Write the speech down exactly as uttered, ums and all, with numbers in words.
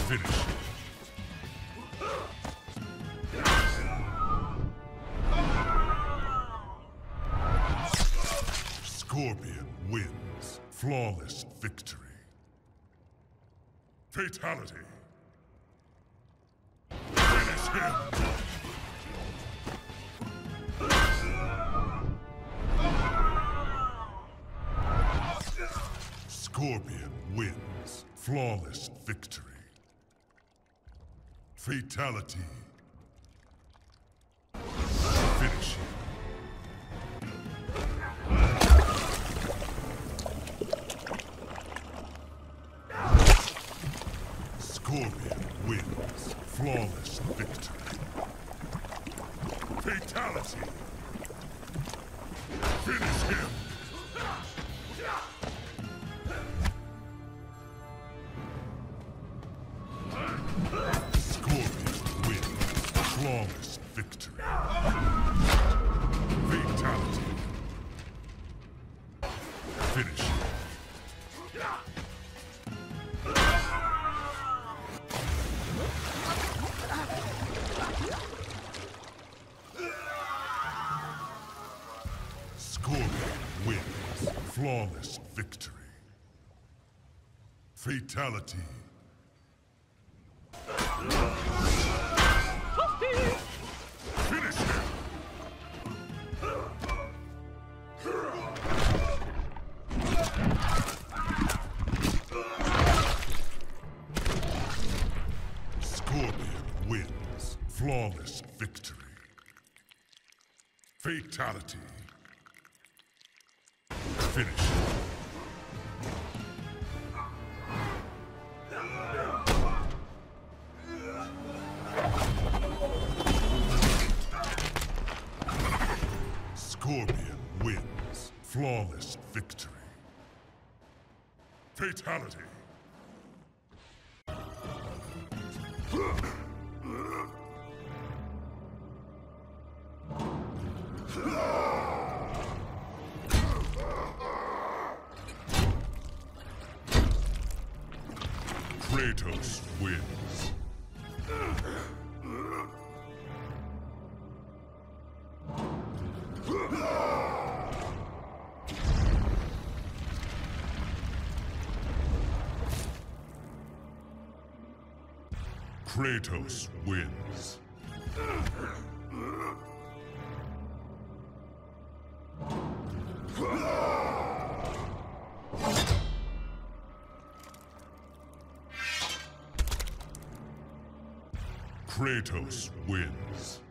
Finish. Scorpion wins. Flawless victory. Fatality. Finish him. Scorpion wins. Flawless victory. Fatality. Finish him. Scorpion wins. Flawless victory. Fatality. Finish him. Scorpion wins. Flawless victory. Fatality. Finish him. Scorpion wins. Flawless victory. Fatality. Finish him. Scorpion wins. Flawless victory. Fatality. Finish. Scorpion wins. Flawless victory. Fatality. Kratos wins. Kratos wins. Kratos wins.